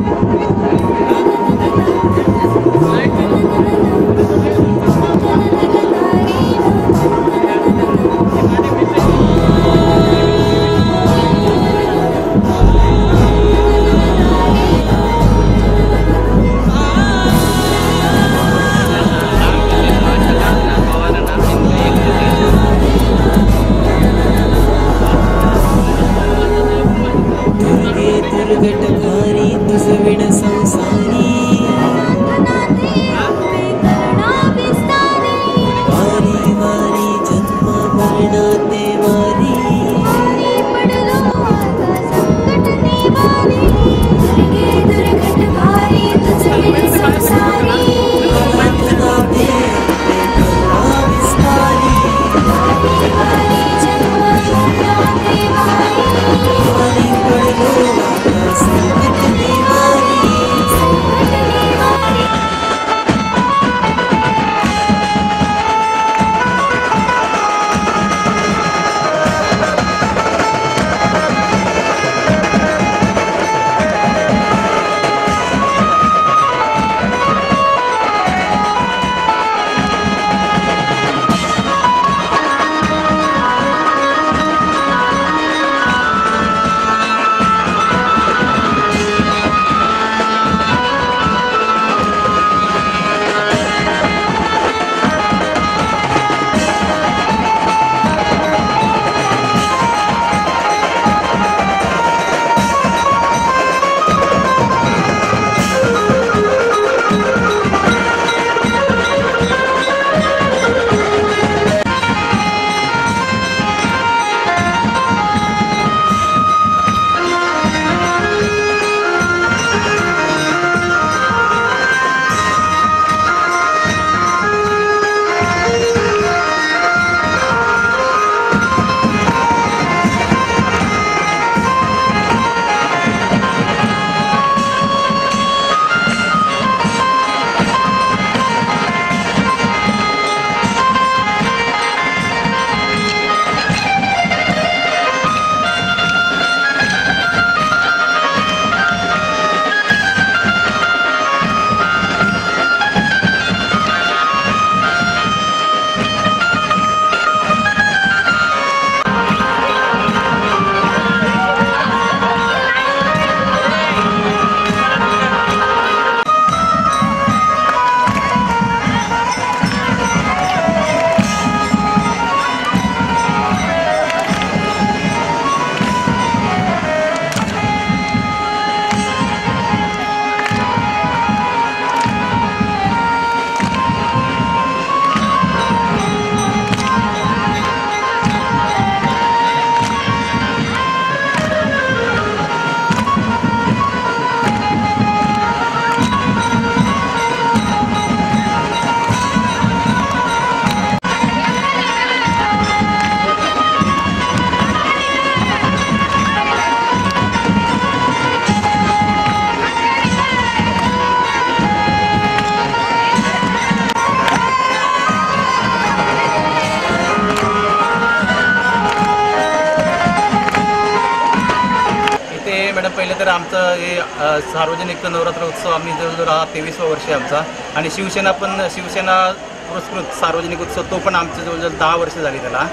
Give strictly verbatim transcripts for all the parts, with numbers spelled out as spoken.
पहिले तर आमचं हे सार्वजनिक नवरात्र उत्सव आम्ही जवळजवळ हा तेवीसवा वर्ष आहे आमचा आणि शिवसेना पण शिवसेना पुरस्कृत सार्वजनिक उत्सव तो पण आमचं जवळजवळ दहा वर्ष झाली त्याला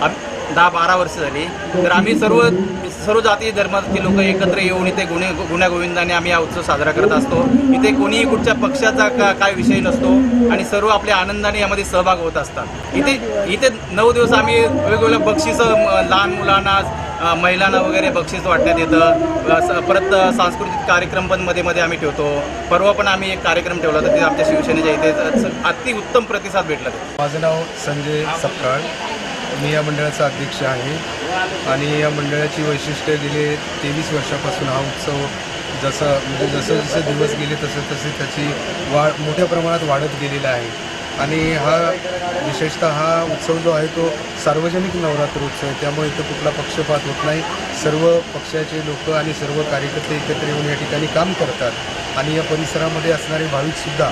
दहा बारा वर्ष झाली. तर आम्ही सर्व सर्व जाती धर्मातील लोक एकत्र येऊन इथे गुणे गुण्यागोविंदाने आम्ही हा उत्सव साजरा करत असतो. इथे कोणीही कुठच्या पक्षाचा का काय विषय नसतो आणि सर्व आपल्या आनंदाने यामध्ये सहभाग होत असतात. इथे इथे नऊ दिवस आम्ही वेगवेगळ्या बक्षिसं लहान मुलांना महिलांना वगैरे बक्षीस वाटण्यात येतं. परत सांस्कृतिक कार्यक्रम पण मध्ये मध्ये आम्ही ठेवतो. परवा पण आम्ही एक कार्यक्रम ठेवला होता ते आमच्या शिवसेनेच्या इथे अति उत्तम प्रतिसाद भेटला. माझं नाव संजय सपकाळ, मी या मंडळाचा अध्यक्ष आहे आणि या मंडळाची वैशिष्ट्य गेले तेवीस वर्षापासून हा उत्सव जसं म्हणजे जसं जसे दिवस गेले तसं तसे त्याची वाढ मोठ्या प्रमाणात वाढत गेलेला आहे. आणि हा विशेषतः हा उत्सव जो आहे तो सार्वजनिक नवरात्र उत्सव आहे, त्यामुळे इथं कुठला पक्षपात होत नाही. सर्व पक्षाचे लोक आणि सर्व कार्यकर्ते एकत्र येऊन या ठिकाणी काम करतात आणि या परिसरामध्ये असणारे भाविकसुद्धा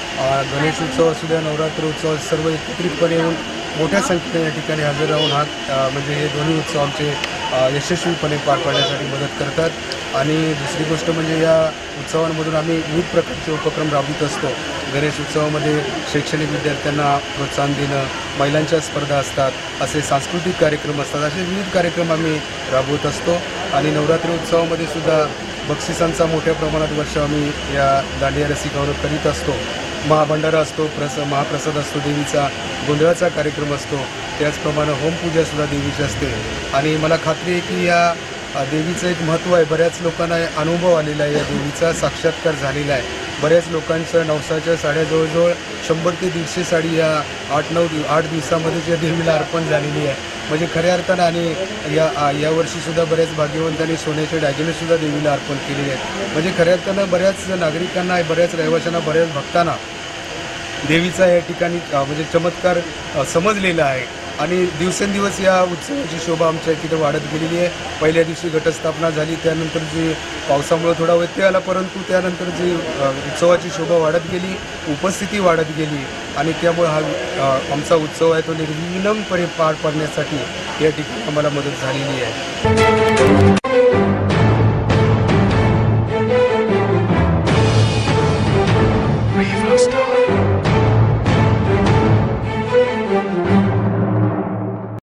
गणेश उत्सव असू द्या नवरात्र उत्सव सर्व एकत्रितपणे येऊन मोठ्या संख्येने या ठिकाणी हजर राहून हा म्हणजे हे दोन्ही उत्सव आमचे यशस्वीपणे पार पाडण्यासाठी मदत करतात. आणि दुसरी गोष्ट म्हणजे या उत्सवांमधून आम्ही विविध प्रकारचे उपक्रम राबवित असतो. गणेश उत्सवामध्ये शैक्षणिक विद्यार्थ्यांना प्रोत्साहन देणं, महिलांच्या स्पर्धा असतात, असे सांस्कृतिक कार्यक्रम असतात, असे विविध कार्यक्रम आम्ही राबवत असतो. आणि नवरात्री उत्सवामध्ये सुद्धा बक्षिसांचा मोठ्या प्रमाणात वर्ष आम्ही या दांडिया रसिकावर करीत असतो. महाभंडारा असतो, प्रस महाप्रसाद असतो, देवीचा गोंधळाचा कार्यक्रम असतो, त्याचप्रमाणे होमपूजासुद्धा देवीची असते. आणि मला खात्री आहे की या देवीचं एक महत्त्व आहे. बऱ्याच लोकांना अनुभव आलेला आहे, या देवीचा साक्षात्कार झालेला आहे. बऱ्याच लोकांचं नवसाच्या साड्या जवळजवळ शंभर ते दीडशे साडी या आठ नऊ दिव आठ दिवसामध्ये ज्या देवीला अर्पण झालेली आहे. म्हणजे खऱ्या अर्थानं आणि या यावर्षीसुद्धा बऱ्याच भाग्यवंतांनी सोन्याचे दागिनेसुद्धा देवीला अर्पण केलेले आहेत. म्हणजे खऱ्या अर्थानं बऱ्याच नागरिकांना, बऱ्याच रहिवाशांना, बऱ्याच भक्तांना देवीचा या ठिकाणी म्हणजे चमत्कार समजलेला आहे. आणि दिवसेंदिवस या उत्सवाची शोभा आमच्या तिथं वाढत गेलेली आहे. पहिल्या दिवशी घटस्थापना झाली, त्यानंतर जी पावसामुळे थोडा व्यत्यय आला, परंतु त्यानंतर जी उत्सवाची शोभा वाढत गेली, उपस्थिती वाढत गेली आणि त्यामुळे हा आमचा उत्सव आहे तो निर्विघ्नपणे पार पाडण्यासाठी या ठिकाणी आम्हाला मदत झालेली आहे.